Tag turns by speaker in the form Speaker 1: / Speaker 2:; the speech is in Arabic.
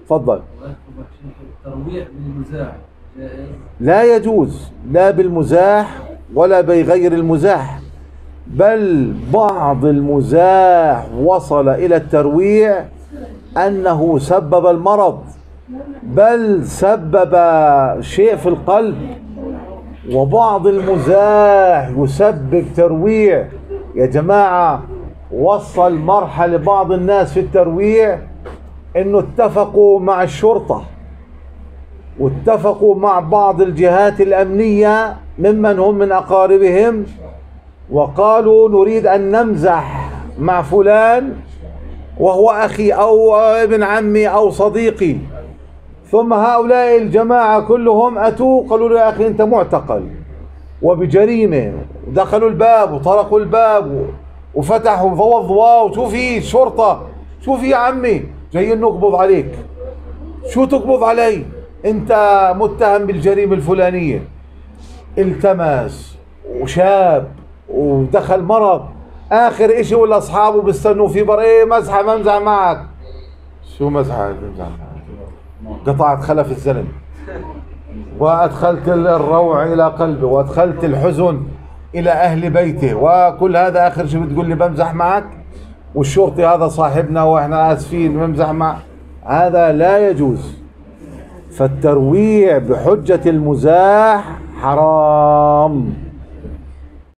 Speaker 1: تفضل.
Speaker 2: الترويع بالمزاح جائز؟
Speaker 1: لا يجوز، لا بالمزاح ولا بغير المزاح، بل بعض المزاح وصل إلى الترويع أنه سبب المرض، بل سبب شيء في القلب. وبعض المزاح يسبب ترويع يا جماعة. وصل مرحلة بعض الناس في الترويع انه اتفقوا مع الشرطة واتفقوا مع بعض الجهات الأمنية ممن هم من أقاربهم، وقالوا نريد أن نمزح مع فلان وهو أخي أو ابن عمي أو صديقي. ثم هؤلاء الجماعة كلهم أتوا قالوا له يا أخي أنت معتقل وبجريمة، ودخلوا الباب وطرقوا الباب وفتحوا ضوضوا وشو في شرطة، شو في يا عمي جايين نقبض عليك. شو تقبض علي؟ أنت متهم بالجريمة الفلانية. التمس وشاب ودخل مرض، آخر إشي ولا أصحابه بيستنوا في بر إيه مزحة ممزح معك. شو مزحة ممزح معك؟ قطعت خلف الزلم، وأدخلت الروع إلى قلبه، وأدخلت الحزن إلى أهل بيته، وكل هذا آخر شيء بتقول لي بمزح معك؟ والشرطي هذا صاحبنا وإحنا آسفين بمزح معك. هذا لا يجوز. فالترويع بحجة المزاح حرام.